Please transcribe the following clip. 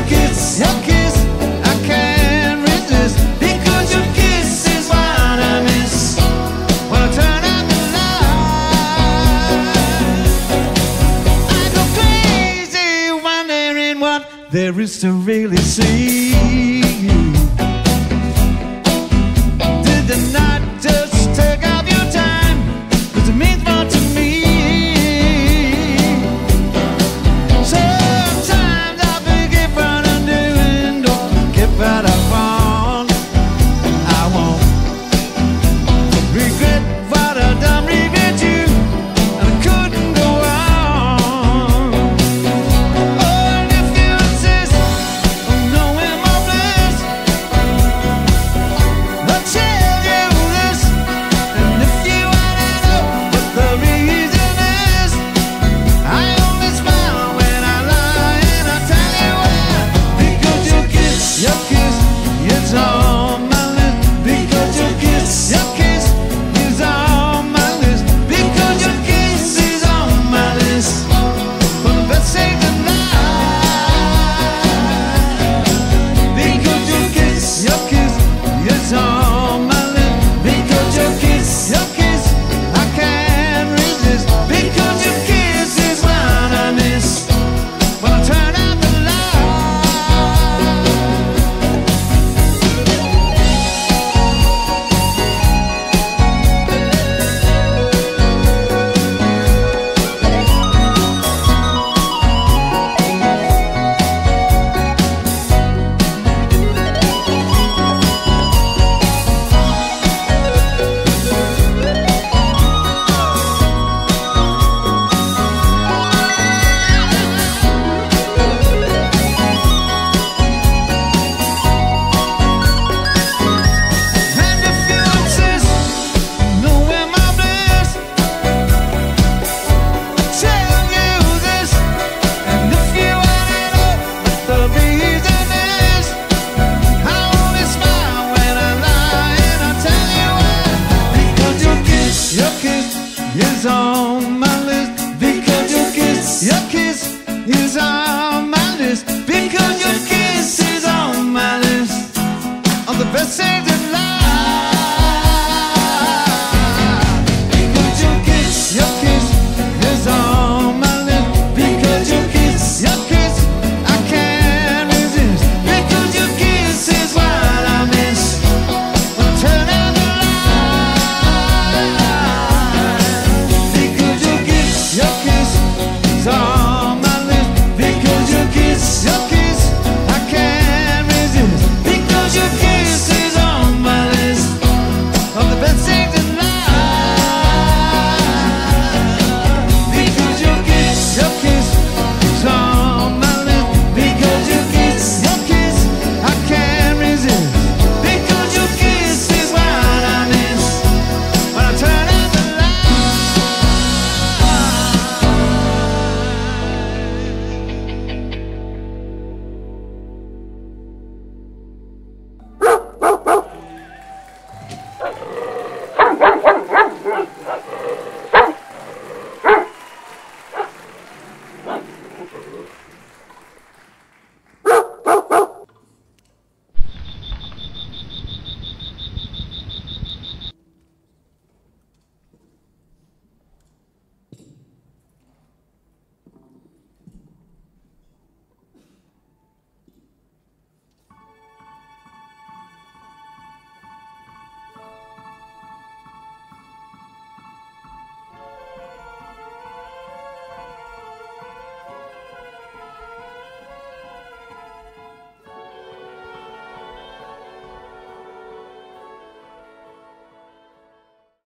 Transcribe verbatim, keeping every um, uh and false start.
kiss, your kiss, I can't resist. Because your kiss is what I miss when I turn out the light. I go crazy wondering what there is to really see. Did the night just take up your time? 'Cause it means more to me. Sometimes I forget what I'm doing, don't forget what I want. I won't regret what I've done, regret you, and I couldn't go on. Oh, and if you insist on knowing my bliss, I'll tell you this. And if you wanna know what the reason is, I only smile when I lie, and I tell you why. Because your kiss, your kiss is on my list. Because your kiss, your kiss is on my list. Because your kiss is on my list for the best things in life. Because your kiss, your kiss is on my list. Because your kiss, your kiss, I can't resist. Because your kiss is what I miss when I turn out the light. And if you insist on knowing my bliss, I'll tell you this. And if you wanna know what the reason is, I only smile when I lie, and I tell you why. Because your kiss, your kiss is on my list. Because your kiss, your kiss is on my list. Because your kiss is on my list of the best things in life. Because your kiss, your kiss is on my list. Because your kiss, your kiss, I can't resist. Because your kiss is what I miss when I turn out the light. Because your kiss, your kiss is on my list. Because your kiss, your kiss, I can't resist. Because your kiss is on my list of the best things in life. Because your kiss, your kiss is on my list. Because your kiss, your kiss, I can't resist. Because your kiss is what I miss when I turn out the light.